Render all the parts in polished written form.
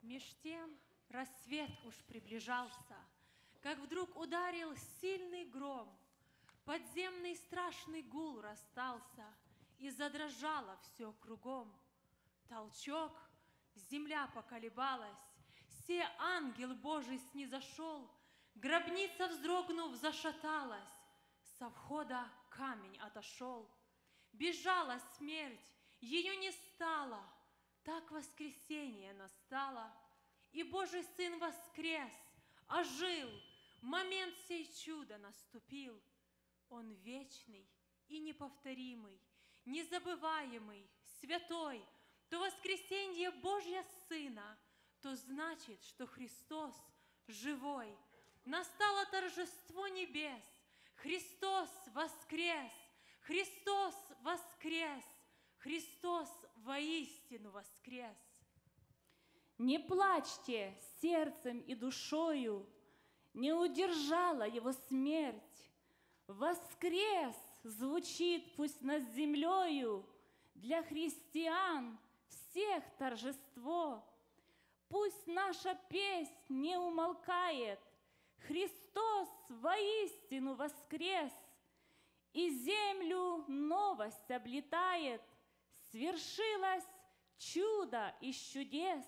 Меж тем рассвет уж приближался, как вдруг ударил сильный гром. Подземный страшный гул расстался, и задрожало все кругом. Толчок, земля поколебалась, се ангел Божий снизошел, гробница, вздрогнув, зашаталась, со входа камень отошел. Бежала смерть, ее не стало, так воскресенье настало, и Божий Сын воскрес, ожил, момент сей чуда наступил. Он вечный и неповторимый, незабываемый, святой. То воскресенье Божья Сына, то значит, что Христос живой. Настало торжество небес, Христос воскрес, Христос воскрес, Христос воистину воскрес. Не плачьте сердцем и душою, не удержала его смерть. Воскрес звучит пусть над землею, для христиан всех торжество. Пусть наша песнь не умолкает, Христос воистину воскрес, и землю новость облетает, свершилось чудо из чудес.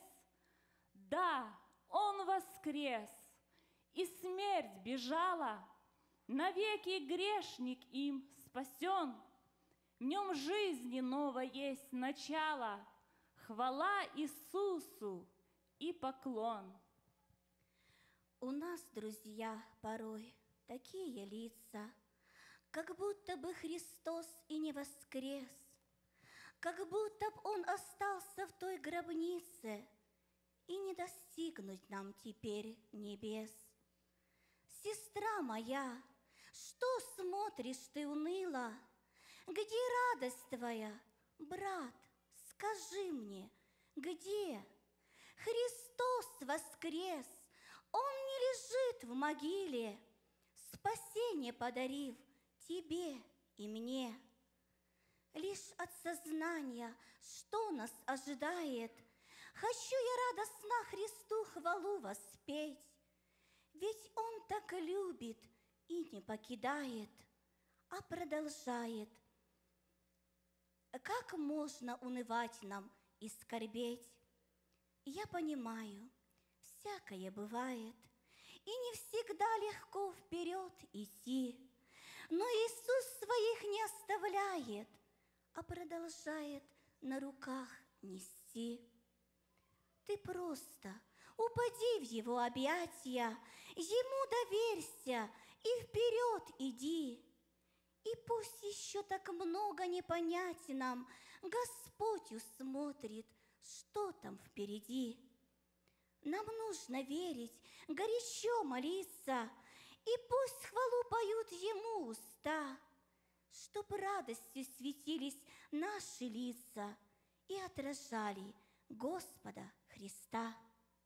Да, Он воскрес, и смерть бежала, навеки грешник им спасен. В нем жизни новой есть начало, хвала Иисусу и поклон. У нас, друзья, порой такие лица, как будто бы Христос и не воскрес, как будто бы Он остался в той гробнице, и не достигнуть нам теперь небес. Сестра моя, что смотришь ты уныло? Где радость твоя, брат, скажи мне, где? Христос воскрес, Он не лежит в могиле, спасение подарив тебе и мне. Лишь от сознания, что нас ожидает, хочу я радостно Христу хвалу воспеть, ведь Он так любит и не покидает, а продолжает. Как можно унывать нам и скорбеть? Я понимаю, всякое бывает, и не всегда легко вперед идти, но Иисус своих не оставляет, а продолжает на руках нести. Ты просто упади в Его объятия, Ему доверься и вперед иди. И пусть еще так много не понять нам, Господь усмотрит, что там впереди. Нам нужно верить, горячо молиться, и пусть хвалу поют Ему уста, чтоб радостью светились наши лица и отражали Господа Христа.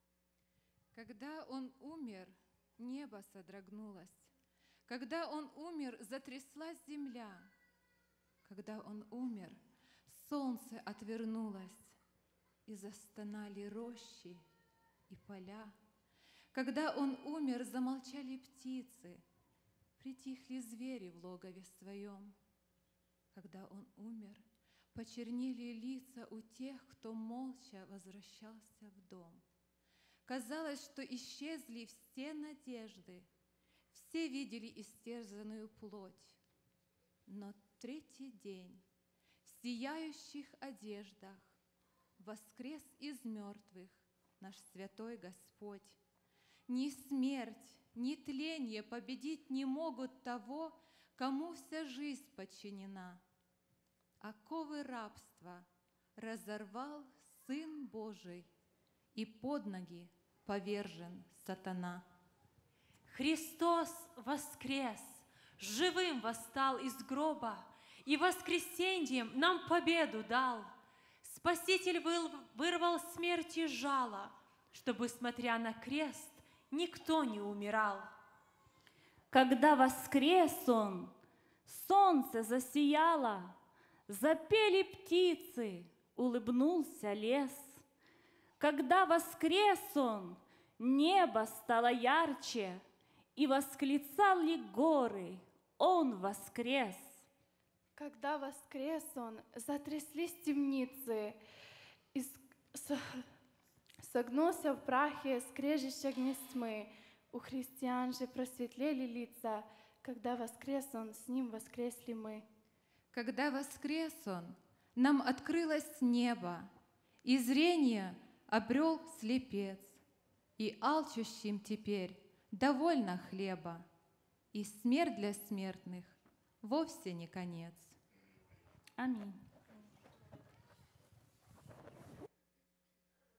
Когда Он умер, небо содрогнулось. Когда Он умер, затряслась земля. Когда Он умер, солнце отвернулось, и застонали рощи и поля. Когда Он умер, замолчали птицы, притихли звери в логове своем. Когда Он умер, почернели лица у тех, кто молча возвращался в дом. Казалось, что исчезли все надежды, все видели истерзанную плоть. Но третий день в сияющих одеждах воскрес из мертвых наш святой Господь. Ни смерть, ни тленье победить не могут того, кому вся жизнь подчинена. Оковы рабства разорвал Сын Божий, и под ноги повержен сатана. Христос воскрес, живым восстал из гроба, и воскресеньем нам победу дал. Спаситель вырвал смерти жало, чтобы, смотря на крест, никто не умирал. Когда воскрес Он, солнце засияло, запели птицы, улыбнулся лес. Когда воскрес Он, небо стало ярче, и восклицал ли горы, Он воскрес. Когда воскрес Он, затряслись темницы, и согнулся в прахе скрежеща гнезд тьмы. У христиан же просветлели лица, когда воскрес Он, с Ним воскресли мы. Когда воскрес Он, нам открылось небо, и зрение обрел слепец, и алчущим теперь довольно хлеба, и смерть для смертных вовсе не конец. Аминь.